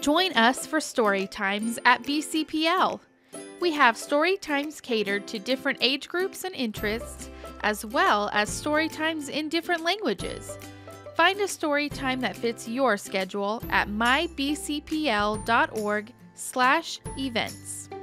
Join us for story times at BCPL. We have story times catered to different age groups and interests, as well as story times in different languages. Find a story time that fits your schedule at mybcpl.org/events.